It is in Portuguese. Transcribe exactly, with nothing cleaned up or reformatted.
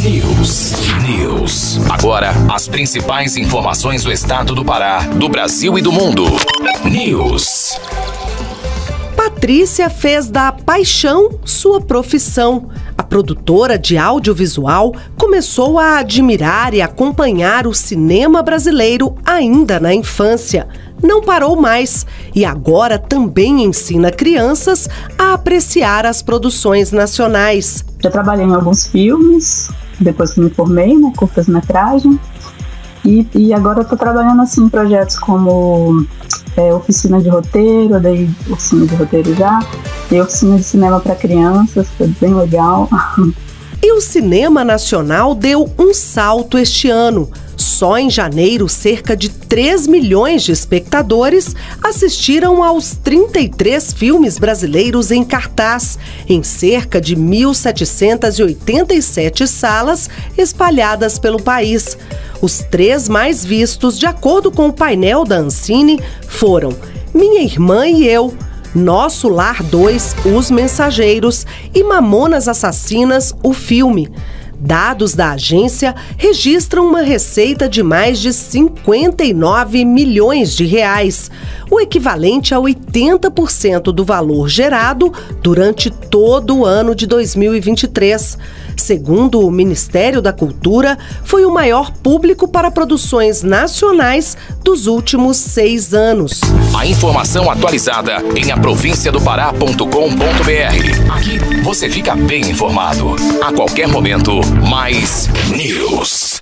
News. News. Agora, as principais informações do estado do Pará, do Brasil e do mundo. News. Patrícia fez da paixão sua profissão. A produtora de audiovisual começou a admirar e acompanhar o cinema brasileiro ainda na infância. Não parou mais e agora também ensina crianças a apreciar as produções nacionais. Já trabalhei em alguns filmes, depois que me formei, né, curtas-metragem, e, e agora eu estou trabalhando assim, em projetos como é, oficina de roteiro, eu dei oficina de roteiro já, e oficina de cinema para crianças, foi bem legal. E o cinema nacional deu um salto este ano. Só em janeiro, cerca de três milhões de espectadores assistiram aos trinta e três filmes brasileiros em cartaz, em cerca de mil setecentas e oitenta e sete salas espalhadas pelo país. Os três mais vistos, de acordo com o painel da Ancine, foram Minha Irmã e Eu, Nosso Lar dois, Os Mensageiros e Mamonas Assassinas, o filme. Dados da agência registram uma receita de mais de cinquenta e nove milhões de reais, o equivalente a oitenta por cento do valor gerado durante todo o ano de dois mil e vinte e três. Segundo o Ministério da Cultura, foi o maior público para produções nacionais dos últimos seis anos. A informação atualizada em a província do pará ponto com ponto br. Aqui você fica bem informado. A qualquer momento, mais News.